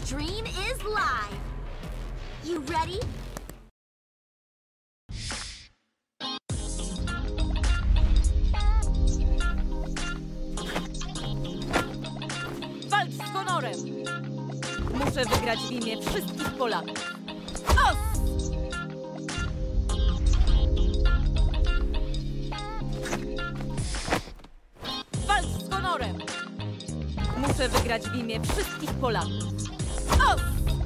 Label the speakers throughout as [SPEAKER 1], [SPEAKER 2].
[SPEAKER 1] stream is live. You ready?
[SPEAKER 2] Walcz z honorem! Muszę wygrać w imię wszystkich Polaków. Os! Walcz z honorem! Muszę wygrać w imię wszystkich Polaków. Os!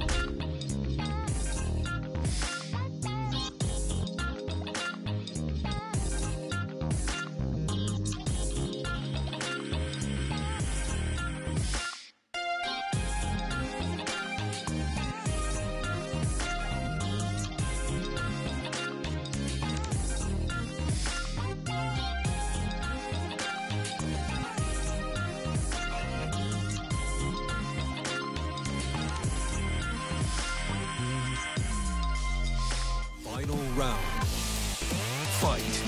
[SPEAKER 3] Final round. Fight.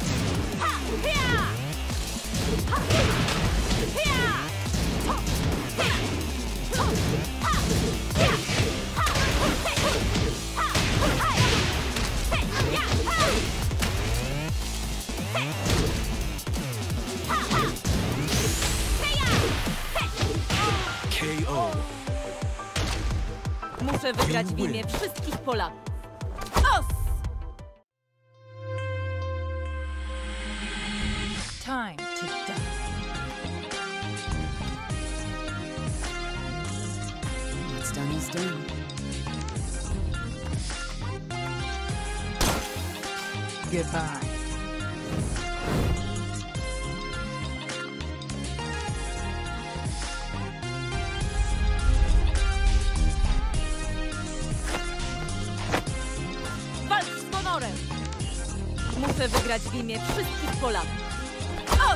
[SPEAKER 3] KO.
[SPEAKER 2] Muszę wygrać w imię wszystkich Polaków. Os! Time to die.
[SPEAKER 4] What's done is done. Goodbye.
[SPEAKER 2] Walcz z honorem! Muszę wygrać w imię wszystkich Polaków. Os!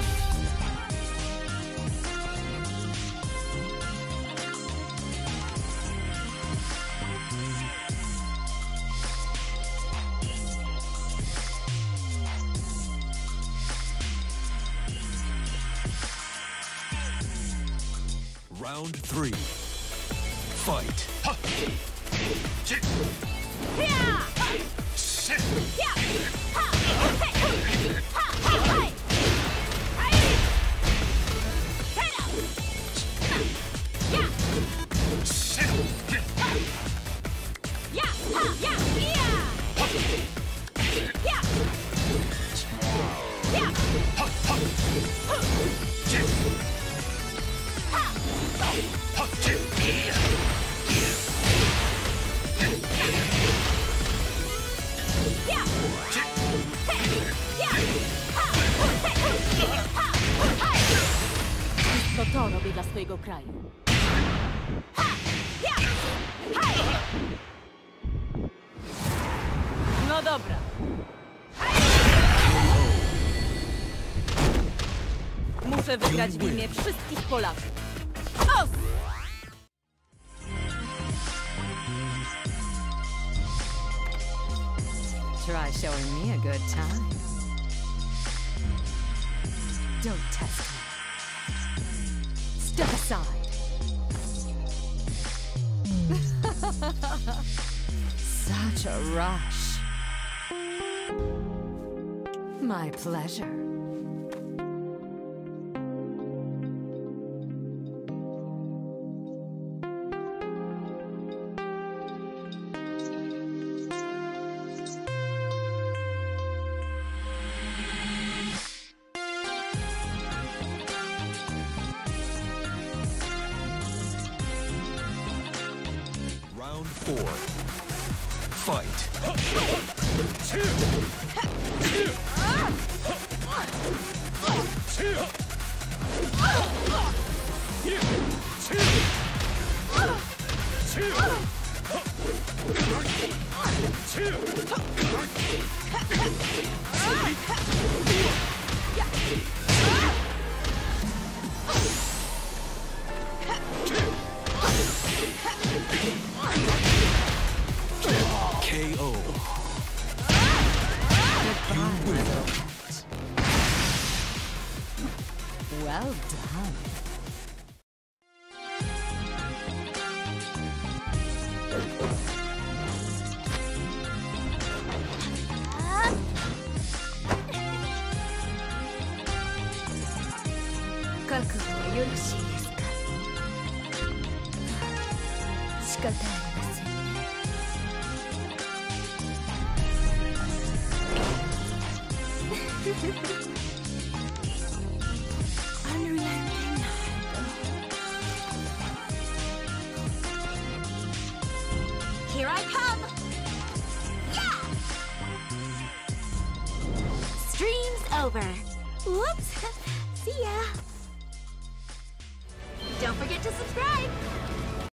[SPEAKER 3] Round 3. Fight.
[SPEAKER 2] To robię dla swojego kraju. No dobra. Muszę wygrać w imię wszystkich Polaków. Os!
[SPEAKER 4] Try showing me a good time. Don't test me. Step aside. Such a rush. My pleasure.
[SPEAKER 3] Round 4. Fight. KO. You win.
[SPEAKER 1] 覚悟はよろしいですか？仕方ありませんね。Here I come! Yeah! Stream's over. Whoops! See ya! Don't forget to subscribe!